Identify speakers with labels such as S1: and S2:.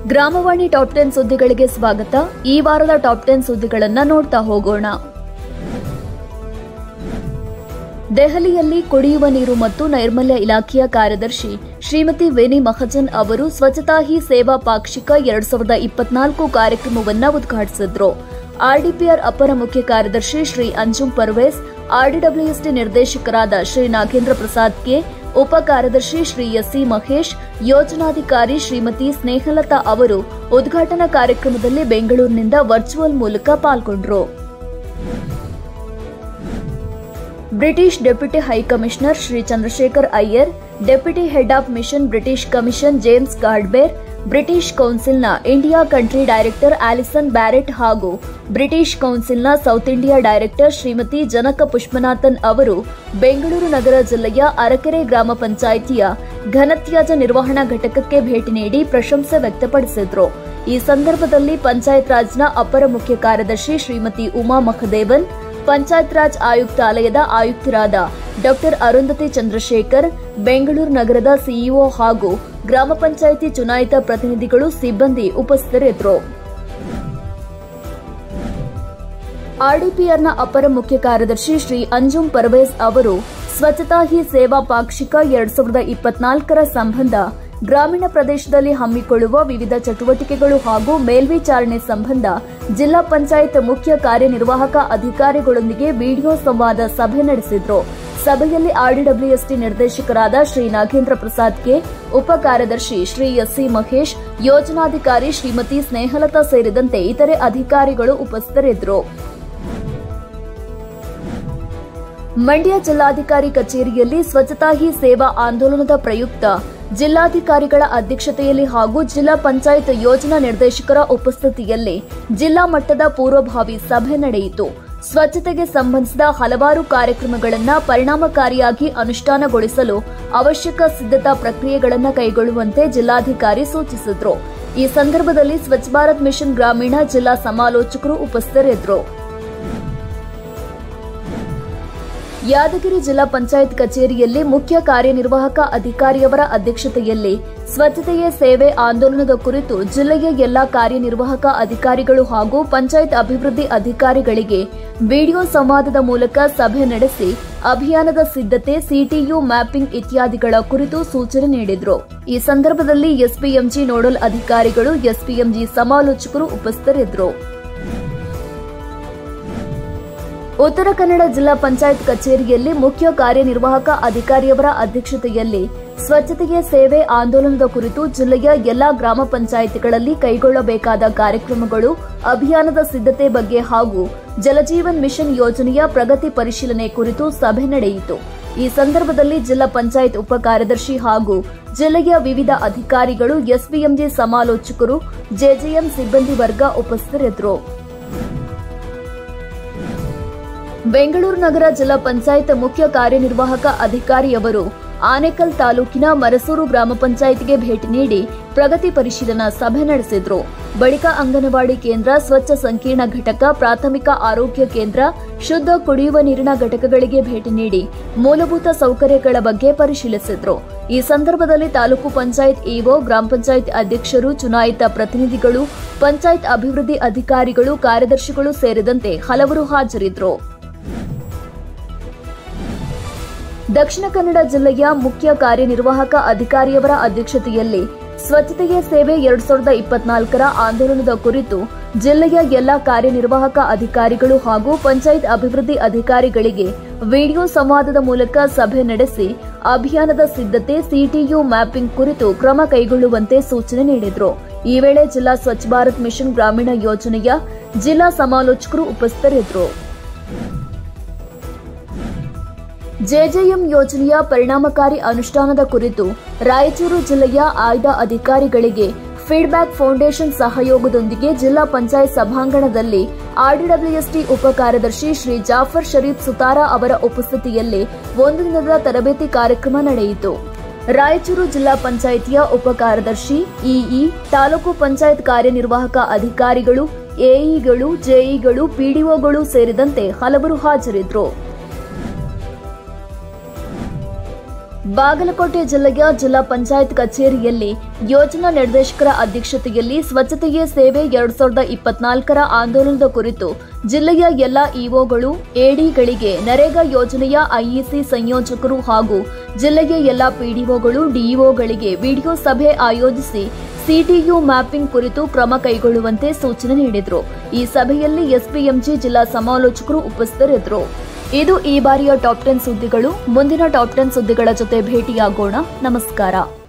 S1: ಗ್ರಾಮವಾಣಿ top 10 ಸುದ್ದಿಗಳಿಗೆ ಸ್ವಾಗತ. ಈ ವಾರದ ಟಾಪ್ 10 ಸುದ್ದಿಗಳನ್ನು ನೋಡ್ತಾ ಹೋಗೋಣ. ದೆಹಲಿಯಲ್ಲಿ ಕುಡಿಯುವ ನೀರು ಮತ್ತು ನೈರ್ಮಲ್ಯ ಇಲಾಖೆಯ ಕಾರ್ಯದರ್ಶಿ ಶ್ರೀಮತಿ ವೇನಿ ಮಹಜನ್ ಅವರು ಸ್ವಚ್ಛತಾ ಹಿ ಸೇವಾ ಪಾಕ್ಷಿಕ 2024 ಕಾರ್ಯಕ್ರಮವನ್ನು ಉದ್ಘಾಟಿಸಿದರು. ಆರ್ಡಿಪಿಆರ್ ಅಪರ ಮುಖ್ಯ ಕಾರ್ಯದರ್ಶಿ ಶ್ರೀ ಅಂಜುಮ್ ಪರ್ವೇಸ್, ಆರ್ಡಿಡಬ್ಲ್ಯೂಎಸ್ಟಿ ನಿರ್ದೇಶಕರಾದ ಶ್ರೀ ನಾಗೇಂದ್ರ ಪ್ರಸಾದ್ ಕೆ, ಉಪ ಕಾರ್ಯದರ್ಶಿ ಶ್ರೀ ಎಸ್ಸಿ ಮಹೇಶ್, ಯೋಜನಾಧಿಕಾರಿ ಶ್ರೀಮತಿ ಸ್ನೇಹಲತಾ ಅವರು ಉದ್ಘಾಟನಾ ಕಾರ್ಯಕ್ರಮದಲ್ಲಿ ಬೆಂಗಳೂರಿನಿಂದ ವರ್ಚುವಲ್ ಮೂಲಕ ಪಾಲ್ಗೊಂಡರು. British deputy high commissioner Shri Chandrashekhar Iyer, deputy head of mission British commission James Godber, British ಕೌನ್ಸಿಲ್ನ India country director Alison Barrett ಹಾಗೂ ಬ್ರಿಟಿಷ್ ಕೌನ್ಸಿಲ್ನ south India director Shrimati Janaka Pushpanathan ಅವರು ಬೆಂಗಳೂರು ನಗರ ಜಿಲ್ಲೆಯ ಅರಕೆರೆ ಗ್ರಾಮ ಪಂಚಾಯಿತಿಯ ಘನತ್ಯಾಜ್ಯ ನಿರ್ವಹಣಾ ಘಟಕಕ್ಕೆ ಭೇಟಿ ನೀಡಿ ಪ್ರಶಂಸೆ ವ್ಯಕ್ತಪಡಿಸಿದರು. ಈ ಸಂದರ್ಭದಲ್ಲಿ ಪಂಚಾಯತ್ ರಾಜ್ನ ಅಪರ ಮುಖ್ಯ ಕಾರ್ಯದರ್ಶಿ ಶ್ರೀಮತಿ ಉಮಾ ಮಹದೇವನ್, ಪಂಚಾಯತ್ ರಾಜ್ ಆಯುಕ್ತಾಲಯದ ಆಯುಕ್ತರಾದ ಡಾ ಅರುಂಧತಿ ಚಂದ್ರಶೇಖರ್, ಬೆಂಗಳೂರು ನಗರದ ಸಿಇಒ ಹಾಗೂ ಗ್ರಾಮ ಪಂಚಾಯಿತಿ ಚುನಾಯಿತ ಪ್ರತಿನಿಧಿಗಳು, ಸಿಬ್ಬಂದಿ ಉಪಸ್ಥಿತರಿದ್ದರು. ಆರ್ಡಿಪಿಆರ್ನ ಅಪರ ಮುಖ್ಯ ಕಾರ್ಯದರ್ಶಿ ಶ್ರೀ ಅಂಜುಮ್ ಪರ್ವೇಸ್ ಅವರು ಸ್ವಚ್ಛತಾ ಹಿ ಸೇವಾ ಪಾಕ್ಷಿಕ 2024 ಸಂಬಂಧ ಗ್ರಾಮೀಣ ಪ್ರದೇಶದಲ್ಲಿ ಹಮ್ಮಿಕೊಳ್ಳುವ ವಿವಿಧ ಚಟುವಟಿಕೆಗಳು ಹಾಗೂ ಮೇಲ್ವಿಚಾರಣೆ ಸಂಬಂಧ ಜಿಲ್ಲಾ ಪಂಚಾಯತ್ ಮುಖ್ಯ ಕಾರ್ಯನಿರ್ವಾಹಕ ಅಧಿಕಾರಿಗಳೊಂದಿಗೆ ವಿಡಿಯೋ ಸಂವಾದ ಸಭೆ ನಡೆಸಿದರು. ಸಭೆಯಲ್ಲಿ ಆರ್ಡಿಡಬ್ಲ್ಯೂಎಸ್ಟಿ ನಿರ್ದೇಶಕರಾದ ಶ್ರೀ ನಾಗೇಂದ್ರ ಪ್ರಸಾದ್ ಕೆ, ಉಪ ಕಾರ್ಯದರ್ಶಿ ಶ್ರೀ ಎಸ್ಸಿ ಮಹೇಶ್, ಯೋಜನಾಧಿಕಾರಿ ಶ್ರೀಮತಿ ಸ್ನೇಹಲತಾ ಸೇರಿದಂತೆ ಇತರೆ ಅಧಿಕಾರಿಗಳು ಉಪಸ್ಥಿತರಿದ್ದರು. ಮಂಡ್ಯ ಜಿಲ್ಲಾಧಿಕಾರಿ ಕಚೇರಿಯಲ್ಲಿ ಸ್ವಚ್ಛತಾ ಹಿ ಸೇವಾ ಆಂದೋಲನದ ಪ್ರಯುಕ್ತ ಜಿಲ್ಲಾಧಿಕಾರಿಗಳ ಅಧ್ಯಕ್ಷತೆಯಲ್ಲಿ ಹಾಗೂ ಜಿಲ್ಲಾ ಪಂಚಾಯತ್ ಯೋಜನಾ ನಿರ್ದೇಶಕರ ಉಪಸ್ಥಿತಿಯಲ್ಲಿ ಜಿಲ್ಲಾ ಮಟ್ಟದ ಪೂರ್ವಭಾವಿ ಸಭೆ ನಡೆಯಿತು. ಸ್ವಚ್ಛತೆಗೆ ಸಂಬಂಧಿಸಿದ ಹಲವಾರು ಕಾರ್ಯಕ್ರಮಗಳನ್ನು ಪರಿಣಾಮಕಾರಿಯಾಗಿ ಅನುಷ್ಠಾನಗೊಳಿಸಲು ಅವಶ್ಯಕ ಸಿದ್ಧತಾ ಪ್ರಕ್ರಿಯೆಗಳನ್ನು ಕೈಗೊಳ್ಳುವಂತೆ ಜಿಲ್ಲಾಧಿಕಾರಿ ಸೂಚಿಸಿದರು. ಈ ಸಂದರ್ಭದಲ್ಲಿ ಸ್ವಚ್ಛ ಭಾರತ್ ಮಿಷನ್ ಗ್ರಾಮೀಣ ಜಿಲ್ಲಾ ಸಮಾಲೋಚಕರು ಉಪಸ್ಥಿತರಿದ್ದರು. ಯಾದಗಿರಿ ಜಿಲ್ಲಾ ಪಂಚಾಯತ್ ಕಚೇರಿಯಲ್ಲಿ ಮುಖ್ಯ ಕಾರ್ಯನಿರ್ವಾಹಕ ಅಧಿಕಾರಿಯವರ ಅಧ್ಯಕ್ಷತೆಯಲ್ಲಿ ಸ್ವಚ್ಛತೆಯೇ ಸೇವೆ ಆಂದೋಲನದ ಕುರಿತು ಜಿಲ್ಲೆಯ ಎಲ್ಲಾ ಕಾರ್ಯನಿರ್ವಾಹಕ ಅಧಿಕಾರಿಗಳು ಹಾಗೂ ಪಂಚಾಯತ್ ಅಭಿವೃದ್ಧಿ ಅಧಿಕಾರಿಗಳಿಗೆ ವಿಡಿಯೋ ಸಂವಾದದ ಮೂಲಕ ಸಭೆ ನಡೆಸಿ ಅಭಿಯಾನದ ಸಿದ್ಧತೆ, ಸಿಟಿಯು ಮ್ಯಾಪಿಂಗ್ ಇತ್ಯಾದಿಗಳ ಕುರಿತು ಸೂಚನೆ ನೀಡಿದರು. ಈ ಸಂದರ್ಭದಲ್ಲಿ ಎಸ್ಪಿಎಂಜಿ ನೋಡಲ್ ಅಧಿಕಾರಿಗಳು, ಎಸ್ಪಿಎಂಜಿ ಸಮಾಲೋಚಕರು ಉಪಸ್ಥಿತರಿದ್ದರು. ಉತ್ತರ ಕನ್ನಡ ಜಿಲ್ಲಾ ಪಂಚಾಯತ್ ಕಚೇರಿಯಲ್ಲಿ ಮುಖ್ಯ ಕಾರ್ಯನಿರ್ವಾಹಕ ಅಧಿಕಾರಿಯವರ ಅಧ್ಯಕ್ಷತೆಯಲ್ಲಿ ಸ್ವಚ್ಛತೆಗೆ ಸೇವೆ ಆಂದೋಲನದ ಕುರಿತು ಜಿಲ್ಲೆಯ ಎಲ್ಲಾ ಗ್ರಾಮ ಪಂಚಾಯಿತಿಗಳಲ್ಲಿ ಕೈಗೊಳ್ಳಬೇಕಾದ ಕಾರ್ಯಕ್ರಮಗಳು, ಅಭಿಯಾನದ ಸಿದ್ಧತೆ ಬಗ್ಗೆ ಹಾಗೂ ಜಲಜೀವನ್ ಮಿಷನ್ ಯೋಜನೆಯ ಪ್ರಗತಿ ಪರಿಶೀಲನೆ ಕುರಿತು ಸಭೆ ನಡೆಯಿತು. ಈ ಸಂದರ್ಭದಲ್ಲಿ ಜಿಲ್ಲಾ ಪಂಚಾಯತ್ ಉಪ ಕಾರ್ಯದರ್ಶಿ ಹಾಗೂ ಜಿಲ್ಲೆಯ ವಿವಿಧ ಅಧಿಕಾರಿಗಳು, ಎಸ್ಪಿಎಂಜಿ ಸಮಾಲೋಚಕರು, ಜೆಜೆಎಂ ಸಿಬ್ಬಂದಿ ವರ್ಗ ಉಪಸ್ಥಿತರಿದ್ದರು. ಬೆಂಗಳೂರು ನಗರ ಜಿಲ್ಲಾ ಪಂಚಾಯತ್ ಮುಖ್ಯ ಕಾರ್ಯನಿರ್ವಾಹಕ ಅಧಿಕಾರಿಯವರು ಆನೇಕಲ್ ತಾಲೂಕಿನ ಮರಸೂರು ಗ್ರಾಮ ಪಂಚಾಯಿತಿಗೆ ಭೇಟಿ ನೀಡಿ ಪ್ರಗತಿ ಪರಿಶೀಲನಾ ಸಭೆ ನಡೆಸಿದರು. ಬಳಿಕ ಅಂಗನವಾಡಿ ಕೇಂದ್ರ, ಸ್ವಚ್ಛ ಸಂಕೀರ್ಣ ಘಟಕ, ಪ್ರಾಥಮಿಕ ಆರೋಗ್ಯ ಕೇಂದ್ರ, ಶುದ್ಧ ಕುಡಿಯುವ ನೀರಿನ ಘಟಕಗಳಿಗೆ ಭೇಟಿ ನೀಡಿ ಮೂಲಭೂತ ಸೌಕರ್ಯಗಳ ಬಗ್ಗೆ ಪರಿಶೀಲಿಸಿದರು. ಈ ಸಂದರ್ಭದಲ್ಲಿ ತಾಲೂಕು ಪಂಚಾಯತ್ ಇಒ, ಗ್ರಾಮ ಪಂಚಾಯತ್ ಅಧ್ಯಕ್ಷರು, ಚುನಾಯಿತ ಪ್ರತಿನಿಧಿಗಳು, ಪಂಚಾಯತ್ ಅಭಿವೃದ್ಧಿ ಅಧಿಕಾರಿಗಳು, ಕಾರ್ಯದರ್ಶಿಗಳು ಸೇರಿದಂತೆ ಹಲವರು ಹಾಜರಿದ್ದರು. ದಕ್ಷಿಣ ಕನ್ನಡ ಜಿಲ್ಲೆಯ ಮುಖ್ಯ ಕಾರ್ಯನಿರ್ವಾಹಕ ಅಧಿಕಾರಿಯವರ ಅಧ್ಯಕ್ಷತೆಯಲ್ಲಿ ಸ್ವಚ್ಛತೆಯ ಸೇವೆ 2024 ಆಂದೋಲನದ ಕುರಿತು ಜಿಲ್ಲೆಯ ಎಲ್ಲಾ ಕಾರ್ಯನಿರ್ವಾಹಕ ಅಧಿಕಾರಿಗಳು ಹಾಗೂ ಪಂಚಾಯತ್ ಅಭಿವೃದ್ಧಿ ಅಧಿಕಾರಿಗಳಿಗೆ ವಿಡಿಯೋ ಸಂವಾದದ ಮೂಲಕ ಸಭೆ ನಡೆಸಿ ಅಭಿಯಾನದ ಸಿದ್ಧತೆ, ಸಿಟಿಯು ಮ್ಯಾಪಿಂಗ್ ಕುರಿತು ಕ್ರಮ ಕೈಗೊಳ್ಳುವಂತೆ ಸೂಚನೆ ನೀಡಿದರು. ಈ ವೇಳೆ ಜಿಲ್ಲಾ ಸ್ವಚ್ಛ ಭಾರತ್ ಮಿಷನ್ ಗ್ರಾಮೀಣ ಯೋಜನೆಯ ಜಿಲ್ಲಾ ಸಮಾಲೋಚಕರು ಉಪಸ್ಥಿತರಿದ್ದರು. ಜೆಜೆಎಂ ಯೋಜನೆಯ ಪರಿಣಾಮಕಾರಿ ಅನುಷ್ಠಾನದ ಕುರಿತು ರಾಯಚೂರು ಜಿಲ್ಲೆಯ ಆಯ್ದ ಅಧಿಕಾರಿಗಳಿಗೆ ಫೀಡ್ಬ್ಯಾಕ್ ಫೌಂಡೇಶನ್ ಸಹಯೋಗದೊಂದಿಗೆ ಜಿಲ್ಲಾ ಪಂಚಾಯತ್ ಸಭಾಂಗಣದಲ್ಲಿ ಆರ್ಡಿಡಬ್ಲ್ಯೂಎಸ್ಟಿ ಉಪ ಕಾರ್ಯದರ್ಶಿ ಶ್ರೀ ಜಾಫರ್ ಶರೀಫ್ ಸುತಾರ ಅವರ ಉಪಸ್ಥಿತಿಯಲ್ಲಿ ಒಂದು ದಿನದ ತರಬೇತಿ ಕಾರ್ಯಕ್ರಮ ನಡೆಯಿತು. ರಾಯಚೂರು ಜಿಲ್ಲಾ ಪಂಚಾಯಿತಿಯ ಉಪ ಕಾರ್ಯದರ್ಶಿ, ಇಇ, ತಾಲೂಕು ಪಂಚಾಯತ್ ಕಾರ್ಯನಿರ್ವಾಹಕ ಅಧಿಕಾರಿಗಳು, ಎಇಗಳು, ಜೆಇಗಳು, ಪಿಡಿಒಗಳು ಸೇರಿದಂತೆ ಹಲವರು ಹಾಜರಿದ್ದರು. ಬಾಗಲಕೋಟೆ ಜಿಲ್ಲೆಯ ಜಿಲ್ಲಾ ಪಂಚಾಯತ್ ಕಚೇರಿಯಲ್ಲಿ ಯೋಜನಾ ನಿರ್ದೇಶಕರ ಅಧ್ಯಕ್ಷತೆಯಲ್ಲಿ ಸ್ವಚ್ಛತೆಯೇ ಸೇವೆ 2024ರ ಆಂದೋಲನದ ಕುರಿತು ಜಿಲ್ಲೆಯ ಎಲ್ಲ ಇಒಗಳು, ಎಡಿಗಳಿಗೆ, ನರೇಗಾ ಯೋಜನೆಯ ಐಇಸಿ ಸಂಯೋಜಕರು ಹಾಗೂ ಜಿಲ್ಲೆಯ ಎಲ್ಲ ಪಿಡಿಒಗಳು, ಡಿಇಒಗಳಿಗೆ ವಿಡಿಯೋ ಸಭೆ ಆಯೋಜಿಸಿ ಸಿಟಿಯು ಮ್ಯಾಪಿಂಗ್ ಕುರಿತು ಕ್ರಮ ಕೈಗೊಳ್ಳುವಂತೆ ಸೂಚನೆ ನೀಡಿದರು. ಈ ಸಭೆಯಲ್ಲಿ ಎಸ್ಪಿಎಂಜಿ ಜಿಲ್ಲಾ ಸಮಾಲೋಚಕರು ಉಪಸ್ಥಿತರಿದ್ದರು. ಇದು ಈ ಬಾರಿಯ ಟಾಪ್ 10 ಸುದ್ದಿಗಳು. ಮುಂದಿನ ಟಾಪ್ 10 ಸುದ್ದಿಗಳ ಜೊತೆ ಭೇಟಿಯಾಗೋಣ. ನಮಸ್ಕಾರ.